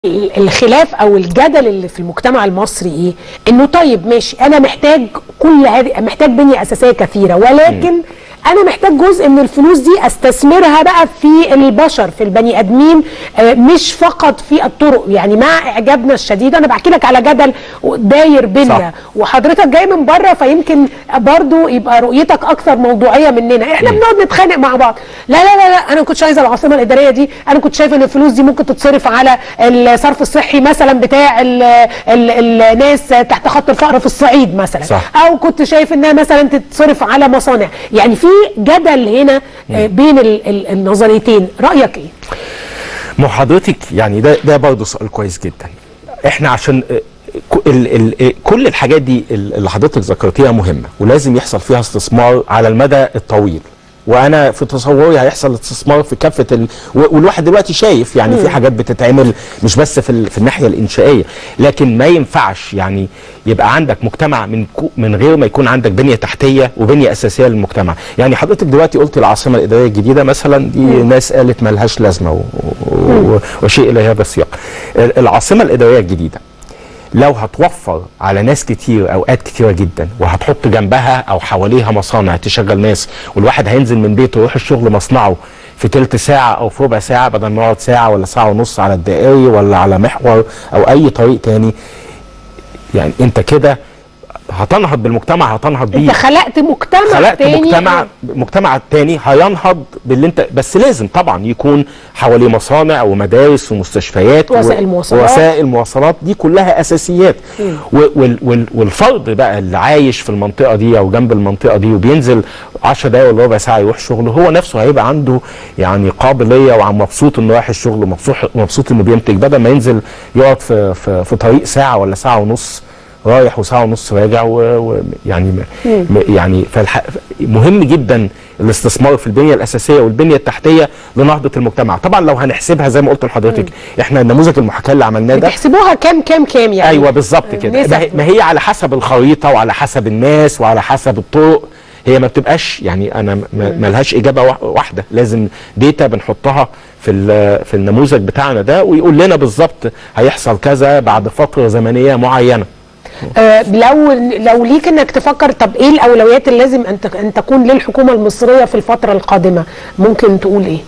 الخلاف او الجدل اللي في المجتمع المصري ايه؟ انه طيب ماشي انا محتاج كل هذه، محتاج بنية اساسيه كثيره، ولكن انا محتاج جزء من الفلوس دي استثمرها بقى في البشر، في البني ادمين، مش فقط في الطرق. يعني مع اعجابنا الشديد انا بحكي لك على جدل داير بينا وحضرتك جاي من بره، فيمكن برضو يبقى رؤيتك اكثر موضوعيه مننا. احنا بنقعد نتخانق مع بعض، لا لا لا لا انا ما كنتش عايزه العاصمه الاداريه دي، انا كنت شايفه ان الفلوس دي ممكن تتصرف على الصرف الصحي مثلا بتاع الناس تحت خط الفقر في الصعيد مثلا، او كنت شايف انها مثلا تتصرف على مصانع. يعني في جدل هنا بين النظريتين، رايك ايه؟ ما حضرتك يعني ده برضه سؤال كويس جدا. احنا عشان كل الحاجات دي اللي حضرتك ذكرتيها مهمه، ولازم يحصل فيها استثمار على المدى الطويل، وانا في تصوري هيحصل استثمار في كافه والواحد دلوقتي شايف يعني في حاجات بتتعمل مش بس في الناحيه الانشائيه، لكن ما ينفعش يعني يبقى عندك مجتمع من غير ما يكون عندك بنيه تحتيه وبنيه اساسيه للمجتمع. يعني حضرتك دلوقتي قلت العاصمه الاداريه الجديده مثلا، دي ناس قالت ما لهاش لازمه وشيء الى هذا السياق. العاصمه الاداريه الجديده لو هتوفر على ناس كتير اوقات كتيره جدا، وهتحط جنبها او حواليها مصانع تشغل ناس، والواحد هينزل من بيته يروح الشغل مصنعه في تلت ساعه او في ربع ساعه، بدل ما يقعد ساعه ولا ساعه ونص على الدائري ولا على محور او اي طريق تاني. يعني انت كده هتنهض بالمجتمع، هتنهض بيه. انت خلقت مجتمع تاني، مجتمع تاني هينهض باللي انت، بس لازم طبعا يكون حواليه مصانع ومدارس ومستشفيات ووسائل مواصلات. دي كلها اساسيات. والفرد بقى اللي عايش في المنطقه دي او جنب المنطقه دي وبينزل 10 دقايق ولا ربع ساعه يروح شغله، هو نفسه هيبقى عنده يعني قابليه ومبسوط انه رايح الشغل، مبسوط انه بينتج، بدل ما ينزل يقعد في طريق ساعه ولا ساعه ونص رايح وساعه ونص راجع. يعني يعني مهم جدا الاستثمار في البنيه الاساسيه والبنيه التحتيه لنهضه المجتمع. طبعا لو هنحسبها زي ما قلت لحضرتك، احنا النموذج المحاكاه اللي عملناه ده بتحسبوها كام يعني؟ ايوه بالظبط كده. ما هي على حسب الخريطه وعلى حسب الناس وعلى حسب الطرق، هي ما بتبقاش يعني انا ما لهاش اجابه واحده. لازم ديتا بنحطها في النموذج بتاعنا ده، ويقول لنا بالظبط هيحصل كذا بعد فتره زمنيه معينه. لو ليك انك تفكر، طب ايه الاولويات اللي لازم ان تكون للحكومه المصريه في الفتره القادمه، ممكن تقول ايه؟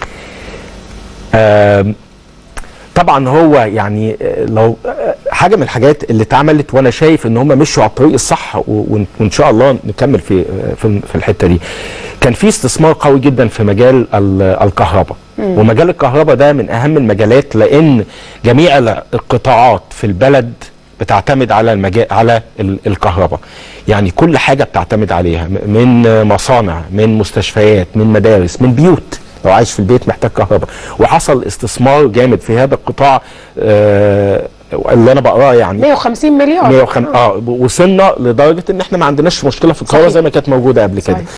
طبعا هو يعني لو حاجه من الحاجات اللي اتعملت وانا شايف ان هم مشوا على الطريق الصح، وان شاء الله نكمل في الحته دي. كان في استثمار قوي جدا في مجال الكهرباء، ومجال الكهرباء ده من اهم المجالات، لان جميع القطاعات في البلد بتعتمد على الكهرباء. يعني كل حاجه بتعتمد عليها، من مصانع، من مستشفيات، من مدارس، من بيوت. لو عايش في البيت محتاج كهرباء، وحصل استثمار جامد في هذا القطاع. اللي انا بقراه يعني 150 مليار. وصلنا لدرجه ان احنا ما عندناش مشكله في الكهرباء زي ما كانت موجوده قبل كده.